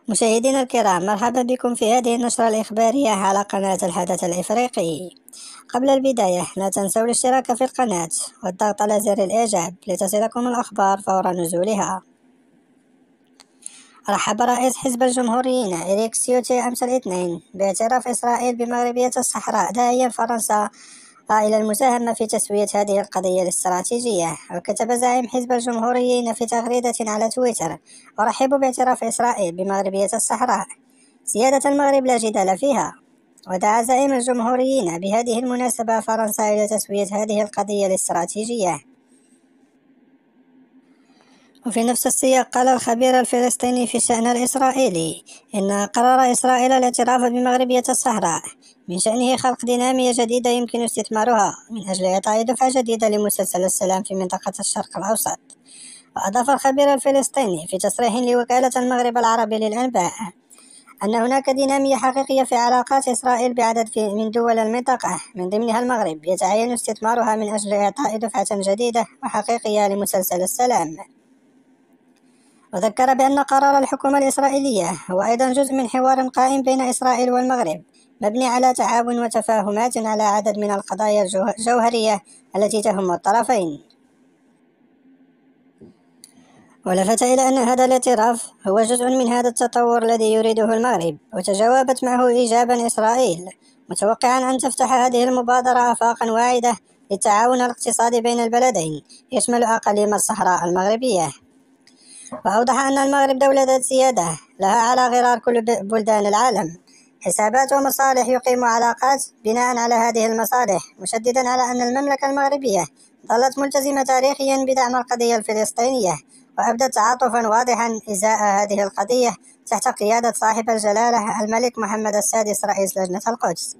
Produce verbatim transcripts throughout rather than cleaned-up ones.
مشاهدينا الكرام، مرحبا بكم في هذه النشرة الإخبارية على قناة الحدث الإفريقي. قبل البداية لا تنسوا الاشتراك في القناة والضغط على زر الإعجاب لتصلكم الأخبار فور نزولها. رحب رئيس حزب الجمهوريين إريك سيوتي أمس الاثنين باعتراف إسرائيل بمغربية الصحراء، داعيا فرنسا إلى المساهمة في تسوية هذه القضية الاستراتيجية. وكتب زعيم حزب الجمهوريين في تغريدة على تويتر: أرحب باعتراف إسرائيل بمغربية الصحراء، سيادة المغرب لا جدال فيها. ودعا زعيم الجمهوريين بهذه المناسبة فرنسا إلى تسوية هذه القضية الاستراتيجية. وفي نفس السياق قال الخبير الفلسطيني في الشأن الإسرائيلي إن قرار إسرائيل الاعتراف بمغربية الصحراء من شأنه خلق دينامية جديدة يمكن استثمارها من أجل إعطاء دفعة جديدة لمسلسل السلام في منطقة الشرق الأوسط. وأضاف الخبير الفلسطيني في تصريح لوكالة المغرب العربي للأنباء أن هناك دينامية حقيقية في علاقات إسرائيل بعدد من دول المنطقة من ضمنها المغرب، يتعين استثمارها من أجل إعطاء دفعة جديدة وحقيقية لمسلسل السلام. وذكر بأن قرار الحكومة الإسرائيلية هو أيضا جزء من حوار قائم بين إسرائيل والمغرب مبني على تعاون وتفاهمات على عدد من القضايا الجوهرية التي تهم الطرفين. ولفت إلى أن هذا الاعتراف هو جزء من هذا التطور الذي يريده المغرب، وتجاوبت معه إيجابا إسرائيل، متوقعا أن تفتح هذه المبادرة آفاقا واعدة للتعاون الاقتصادي بين البلدين يشمل أقاليم الصحراء المغربية. وأوضح أن المغرب دولة ذات سيادة لها على غرار كل بلدان العالم، حسابات ومصالح، يقيم علاقات بناء على هذه المصالح، مشددا على أن المملكة المغربية ظلت ملتزمة تاريخيا بدعم القضية الفلسطينية، وأبدت تعاطفا واضحا إزاء هذه القضية تحت قيادة صاحب الجلالة الملك محمد السادس رئيس لجنة القدس.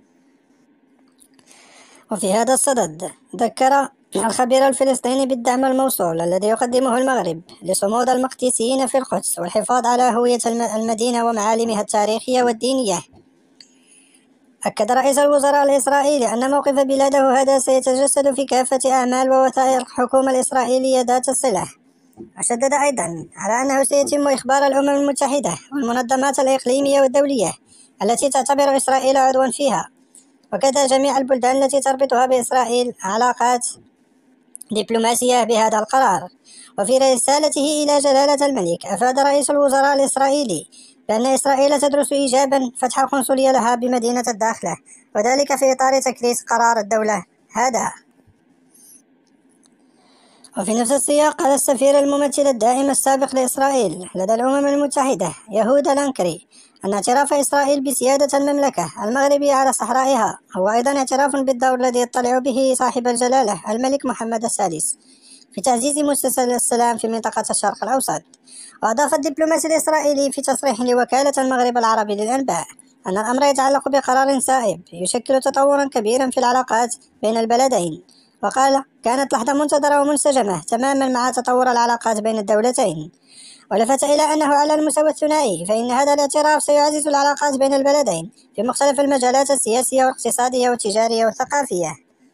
وفي هذا الصدد ذكر الخبير الفلسطيني بالدعم الموصول الذي يقدمه المغرب لصمود المقدسيين في القدس والحفاظ على هوية المدينة ومعالمها التاريخية والدينية. أكد رئيس الوزراء الإسرائيلي أن موقف بلاده هذا سيتجسد في كافة أعمال ووثائق الحكومة الإسرائيلية ذات الصلة. وشدد أيضا على أنه سيتم إخبار الأمم المتحدة والمنظمات الإقليمية والدولية التي تعتبر إسرائيل عضوا فيها، وكذا جميع البلدان التي تربطها بإسرائيل علاقات دبلوماسية بهذا القرار. وفي رسالته إلى جلالة الملك أفاد رئيس الوزراء الإسرائيلي بأن إسرائيل تدرس إيجابا فتح قنصلية لها بمدينة الداخلة، وذلك في إطار تكريس قرار الدولة هذا. وفي نفس السياق قال السفير الممثل الدائم السابق لإسرائيل لدى الأمم المتحدة يهودا لانكري أن اعتراف إسرائيل بسيادة المملكة المغربية على صحرائها هو أيضا اعتراف بالدور الذي يطلع به صاحب الجلالة الملك محمد السادس في تعزيز مسلسل السلام في منطقة الشرق الأوسط. وأضاف الدبلوماسي الإسرائيلي في تصريح لوكالة المغرب العربي للأنباء أن الأمر يتعلق بقرار سائب يشكل تطورا كبيرا في العلاقات بين البلدين، وقال: كانت لحظة منتظرة ومنسجمة تماما مع تطور العلاقات بين الدولتين. ولفت إلى أنه على المستوى الثنائي فإن هذا الاعتراف سيعزز العلاقات بين البلدين في مختلف المجالات السياسية والاقتصادية والتجارية والثقافية.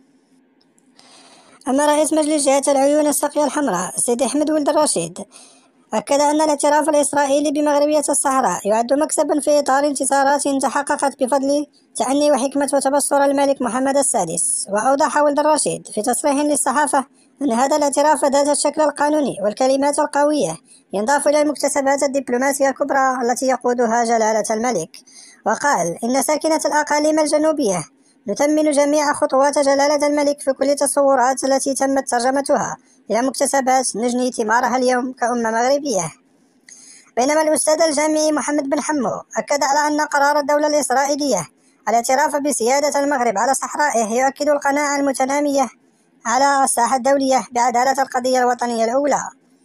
أما رئيس مجلس جهة العيون السقية الحمراء سيدي أحمد ولد الرشيد أكد أن الاعتراف الإسرائيلي بمغربية الصحراء يعد مكسبا في إطار انتصارات تحققت بفضل تأني وحكمة وتبصر الملك محمد السادس. وأوضح ولد الرشيد في تصريح للصحافة أن هذا الاعتراف ذات الشكل القانوني والكلمات القوية ينضاف إلى المكتسبات الدبلوماسية الكبرى التي يقودها جلالة الملك. وقال إن ساكنة الأقاليم الجنوبية نثمن جميع خطوات جلالة الملك في كل التصورات التي تمت ترجمتها إلى مكتسبات نجني ثمارها اليوم كأمة مغربية. بينما الأستاذ الجامعي محمد بن حمو أكد على أن قرار الدولة الإسرائيلية الاعتراف بسيادة المغرب على صحرائه يؤكد القناعة المتنامية على الساحة الدولية بعدالة القضية الوطنية الأولى.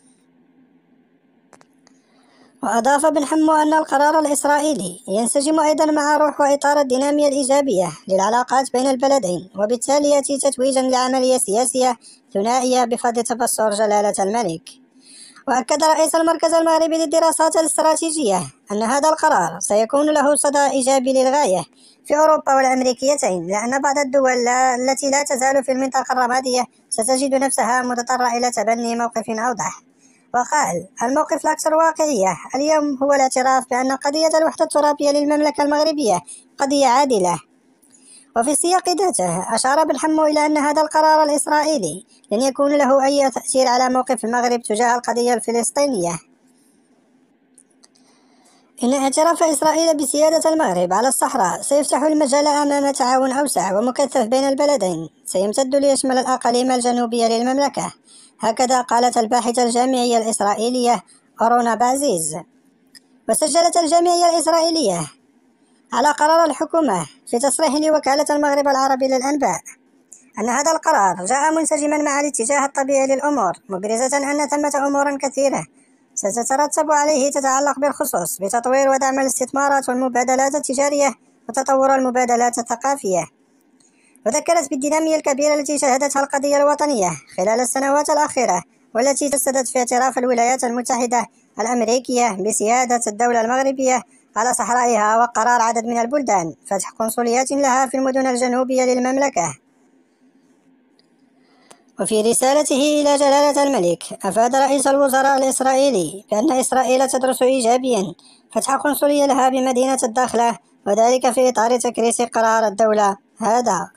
وأضاف بن حمو أن القرار الإسرائيلي ينسجم أيضا مع روح وإطار الدينامية الإيجابية للعلاقات بين البلدين، وبالتالي يأتي تتويجا لعملية سياسية ثنائية بفضل تبصر جلالة الملك. وأكد رئيس المركز المغربي للدراسات الاستراتيجية أن هذا القرار سيكون له صدى إيجابي للغاية في أوروبا والأمريكيتين، لأن بعض الدول التي لا تزال في المنطقة الرمادية ستجد نفسها مضطرة إلى تبني موقف أوضح. وقال: الموقف الأكثر واقعية اليوم هو الاعتراف بأن قضية الوحدة الترابية للمملكة المغربية قضية عادلة. وفي سياق ذاته أشار بالحمو إلى أن هذا القرار الإسرائيلي لن يكون له أي تأثير على موقف المغرب تجاه القضية الفلسطينية. إن اعتراف إسرائيل بسيادة المغرب على الصحراء سيفتح المجال أمام تعاون أوسع ومكثف بين البلدين، سيمتد ليشمل الأقاليم الجنوبية للمملكة. هكذا قالت الباحثة الجامعية الإسرائيلية أورونا بازيز. وسجلت الجامعية الإسرائيلية على قرار الحكومة في تصريح لوكالة المغرب العربي للأنباء أن هذا القرار جاء منسجما مع الاتجاه الطبيعي للأمور، مبرزة أن ثمة أمور كثيرة ستترتب عليه تتعلق بالخصوص بتطوير ودعم الاستثمارات والمبادلات التجارية وتطور المبادلات الثقافية. وذكرت بالدينامية الكبيرة التي شهدتها القضية الوطنية خلال السنوات الأخيرة، والتي تجسدت في اعتراف الولايات المتحدة الأمريكية بسيادة الدولة المغربية على صحرائها، وقرار عدد من البلدان فتح قنصليات لها في المدن الجنوبية للمملكة. وفي رسالته إلى جلالة الملك، أفاد رئيس الوزراء الإسرائيلي بأن إسرائيل تدرس إيجابيا فتح قنصلية لها بمدينة الداخلة، وذلك في إطار تكريس قرار الدولة هذا.